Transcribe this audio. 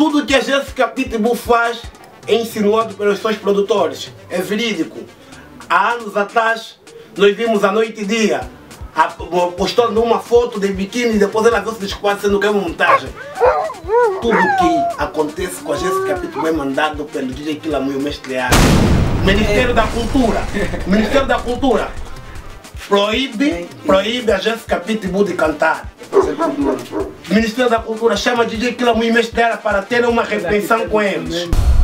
tudo que a Jéssica Pitbull faz é insinuado pelos seus produtores. É verídico. Há anos atrás, nós vimos à noite e dia postando uma foto de biquíni e depois ela viu se desculpar sendo que é uma montagem. Tudo que acontece com a Jéssica Pitbull é mandado pelo DJ Killer e o Mestre Ari. Ministério da Cultura. Ministério da Cultura proíbe a Jéssica Pitbull de cantar. Ministério da Cultura chama DJ Killer e o Mestre Ari para ter uma repensão com eles.